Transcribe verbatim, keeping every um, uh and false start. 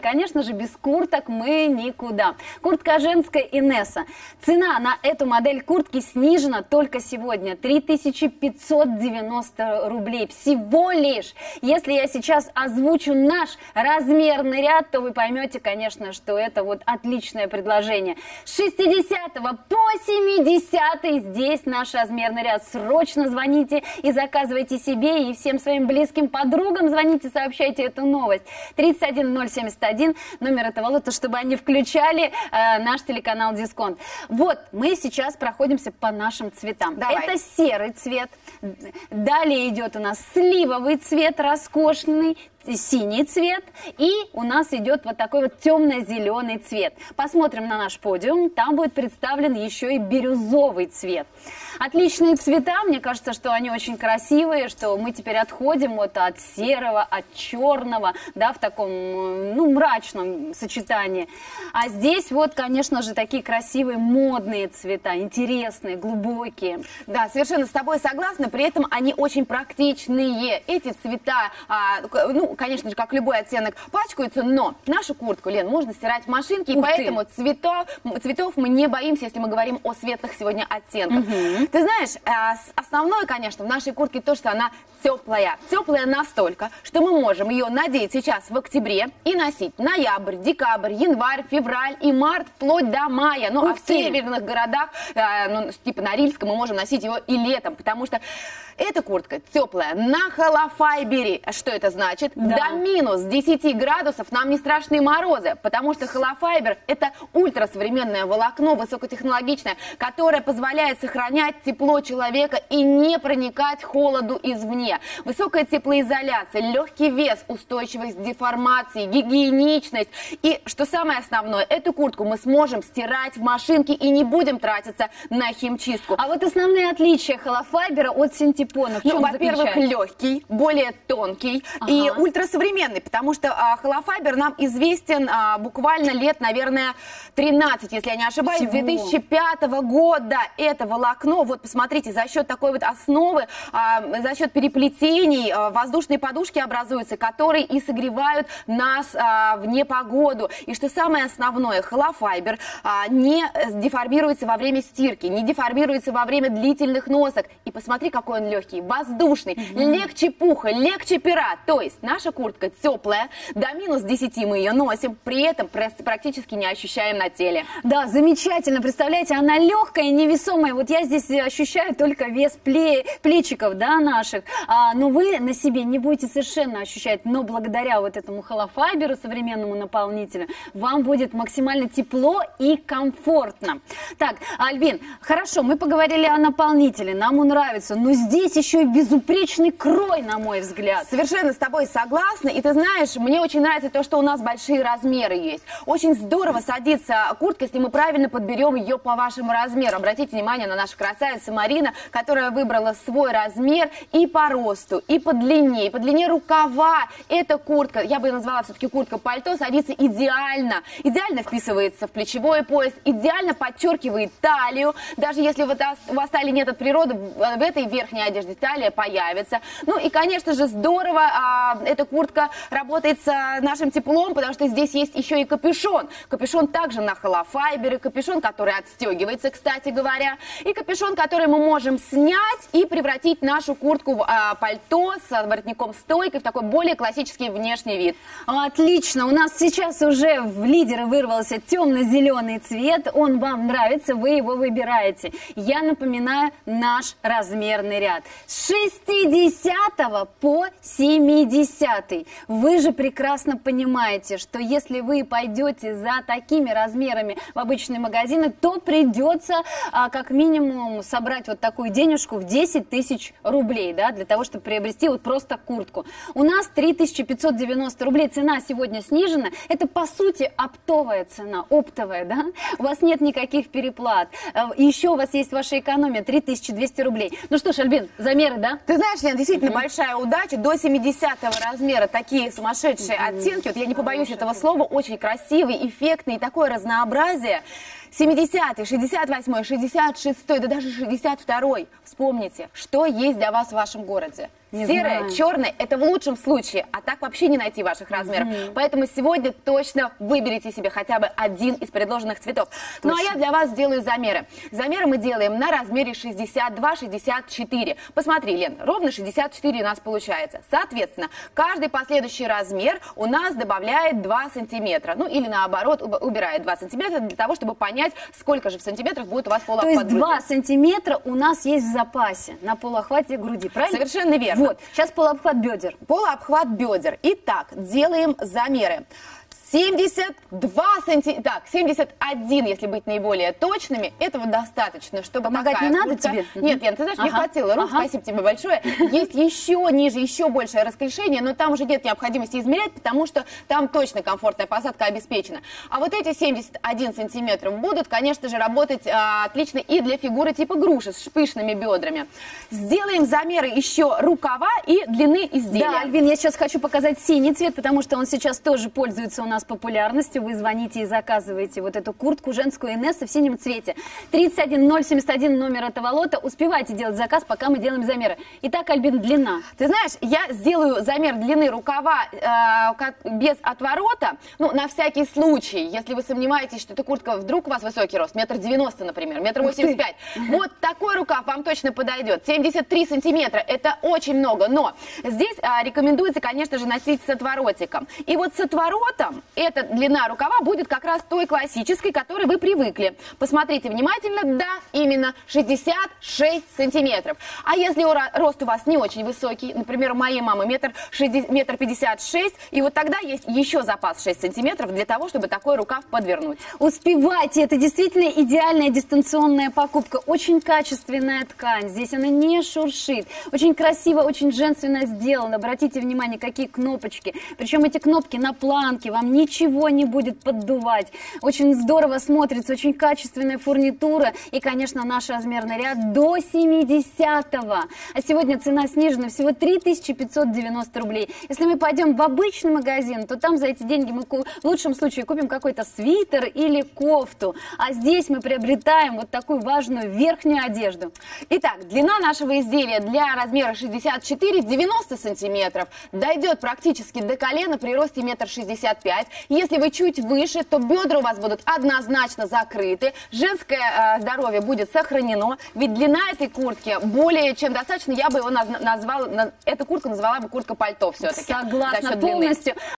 конечно же, без курток мы никуда. Куртка женская Инесса. Цена на эту модель куртки снижена только сегодня. три тысячи пятьсот девяносто рублей всего лишь. Если я сейчас озвучу наш размерный ряд, то вы поймете, конечно, что это вот отличное предложение. С шестидесятого по семидесятый здесь наш размерный ряд. Срочно звоните и заказывайте себе и всем своим близким подругам. Звоните, сообщайте эту новость. тридцать один ноль семьдесят один, номер этого лота, чтобы они включали э, наш телеканал Дисконт. Вот, мы сейчас проходимся по нашим цветам. Давай. Это серый цвет. Далее идет у нас сливовый цвет, роскошный, синий цвет, и у нас идет вот такой вот темно-зеленый цвет. Посмотрим на наш подиум, там будет представлен еще и бирюзовый цвет. Отличные цвета, мне кажется, что они очень красивые, что мы теперь отходим вот от серого, от черного, да, в таком, ну, мрачном сочетании. А здесь вот, конечно же, такие красивые модные цвета, интересные, глубокие. Да, совершенно с тобой согласна, при этом они очень практичные. Эти цвета, а, ну, конечно же, как любой оттенок, пачкаются, но нашу куртку, Лен, можно стирать в машинке, Ух и поэтому цветов, цветов мы не боимся, если мы говорим о светлых сегодня оттенках. Угу. Ты знаешь, основное, конечно, в нашей куртке то, что она теплая. Теплая настолько, что мы можем ее надеть сейчас в октябре и носить ноябрь, декабрь, январь, февраль и март, вплоть до мая. Ну, Ух а в ты. северных городах, ну, типа Норильска, мы можем носить ее и летом, потому что эта куртка теплая на холофайбере. Что это значит? Да. До минус десяти градусов нам не страшны морозы, потому что холофайбер – это ультрасовременное волокно, высокотехнологичное, которое позволяет сохранять тепло человека и не проникать холоду извне. Высокая теплоизоляция, легкий вес, устойчивость к деформации, гигиеничность. И, что самое основное, эту куртку мы сможем стирать в машинке и не будем тратиться на химчистку. А вот основные отличия холофайбера от синтепона. Ну, во-первых, легкий, более тонкий, ага, и ультрасовременный, потому что а, холофайбер нам известен а, буквально лет, наверное, тринадцать, если я не ошибаюсь, Всего. две тысячи пятого года это волокно, вот посмотрите, за счет такой вот основы, а, за счет переплетений а, воздушные подушки образуются, которые и согревают нас а, в непогоду. И что самое основное, холофайбер а, не деформируется во время стирки, не деформируется во время длительных носок. И посмотри, какой он легкий, воздушный, mm-hmm. легче пуха, легче пера. То есть наша куртка теплая, до минус десяти мы ее носим, при этом практически не ощущаем на теле. Да, замечательно. Представляете, она легкая, невесомая. Вот я здесь ощущаю только вес пле плечиков, да, наших. А, но вы на себе не будете совершенно ощущать. Но благодаря вот этому холофайберу, современному наполнителю, вам будет максимально тепло и комфортно. Так, Альбин, хорошо, мы поговорили о наполнителе, нам он нравится, но здесь еще и безупречный крой, на мой взгляд. Совершенно с тобой согласна. И ты знаешь, мне очень нравится то, что у нас большие размеры есть. Очень здорово садится куртка, если мы правильно подберем ее по вашему размеру. Обратите внимание на нашу красавицу Марина, которая выбрала свой размер и по росту, и по длине, и по длине рукава. Эта куртка, я бы ее назвала все-таки куртка-пальто, садится идеально. Идеально вписывается в плечевой пояс, идеально подчеркивает талию. Даже если вот у вас талии нет от природы, в этой верхней одежде талия появится. Ну и, конечно же, здорово а, эта куртка работает с нашим теплом, потому что здесь есть еще и капюшон. Капюшон также на холофайбере, капюшон, который отстегивается, кстати говоря, и капюшон, который мы можем снять и превратить нашу куртку в а, пальто с воротником-стойкой в такой более классический внешний вид. Отлично, у нас сейчас уже в лидеры вырвался темно-зеленый цвет, он вам нравится, вы его выбираете. Я напоминаю наш размерный ряд. С шестидесятого по семидесятый. Вы же прекрасно понимаете, что если вы пойдете за такими размерами в обычные магазины, то придется а, как минимум собрать вот такую денежку в десять тысяч рублей, да, для того, чтобы приобрести вот просто куртку. У нас три тысячи пятьсот девяносто рублей, цена сегодня снижена. Это, по сути, оптовая цена, оптовая, да? У вас нет никаких переплат. И еще у вас есть ваша экономия, три тысячи двести рублей. Ну что ж, Альбин, замеры, да? Ты знаешь, Лен, действительно mm-hmm. большая удача. До семидесятого размера такие сумасшедшие mm-hmm. оттенки. Вот я не побоюсь этого слова. Очень красивый, эффектный, и такое разнообразие. семидесятый, шестьдесят восьмой, шестьдесят шестой, да даже шестьдесят второй. Вспомните, что есть для вас в вашем городе. Не Серое, знаю. черное – это в лучшем случае, а так вообще не найти ваших размеров. Mm-hmm. Поэтому сегодня точно выберите себе хотя бы один из предложенных цветов. Точно. Ну а я для вас сделаю замеры. Замеры мы делаем на размере шестьдесят два — шестьдесят четыре. Посмотри, Лен, ровно шестьдесят четыре у нас получается. Соответственно, каждый последующий размер у нас добавляет два сантиметра. Ну или наоборот, убирает два сантиметра для того, чтобы понять, сколько же в сантиметрах будет у вас полуохват груди. То есть два сантиметра у нас есть в запасе на полуохвате груди, правильно? Совершенно верно. Вот, сейчас полуобхват бедер. Полуобхват бедер. Итак, делаем замеры. семьдесят два сантиметра, так, семьдесят один, если быть наиболее точными, этого достаточно, чтобы помогать такая не надо куртка... тебе? Нет, Лен, ты знаешь, ага. не хватило рук, ага. спасибо тебе большое. Есть еще ниже, еще большее расклешение, но там уже нет необходимости измерять, потому что там точно комфортная посадка обеспечена. А вот эти семьдесят один сантиметр будут, конечно же, работать а, отлично и для фигуры типа груши с пышными бедрами. Сделаем замеры еще рукава и длины изделия. Да, Альбин, я сейчас хочу показать синий цвет, потому что он сейчас тоже пользуется у нас популярностью. Вы звоните и заказываете вот эту куртку женскую Инесса в синем цвете. тридцать один ноль семьдесят один номер этого лота. Успевайте делать заказ, пока мы делаем замеры. Итак, Альбин, длина. Ты знаешь, я сделаю замер длины рукава э, как, без отворота, ну, на всякий случай, если вы сомневаетесь, что эта куртка, вдруг у вас высокий рост, метр девяносто, например, метр восемьдесят пять. Вот такой рукав вам точно подойдет. семьдесят три сантиметра, это очень много, но здесь э, рекомендуется, конечно же, носить с отворотиком. И вот с отворотом эта длина рукава будет как раз той классической, к которой вы привыкли. Посмотрите внимательно, да, именно шестьдесят шесть сантиметров. А если рост у вас не очень высокий, например, у моей мамы метр пятьдесят шесть, и вот тогда есть еще запас шесть сантиметров для того, чтобы такой рукав подвернуть. Успевайте, это действительно идеальная дистанционная покупка. Очень качественная ткань, здесь она не шуршит. Очень красиво, очень женственно сделано. Обратите внимание, какие кнопочки. Причем эти кнопки на планке, вам ничего не будет поддувать. Очень здорово смотрится, очень качественная фурнитура. И, конечно, наш размерный ряд до семидесятого. А сегодня цена снижена всего три тысячи пятьсот девяносто рублей. Если мы пойдем в обычный магазин, то там за эти деньги мы в лучшем случае купим какой-то свитер или кофту. А здесь мы приобретаем вот такую важную верхнюю одежду. Итак, длина нашего изделия для размера шестьдесят четыре — девяносто сантиметров. Дойдет практически до колена при росте метр шестьдесят пять. Если вы чуть выше, то бедра у вас будут однозначно закрыты. Женское э, здоровье будет сохранено. Ведь длина этой куртки более чем достаточно. Я бы его наз назвала, на, эту куртку назвала бы куртка-пальто все-таки. Согласна полностью.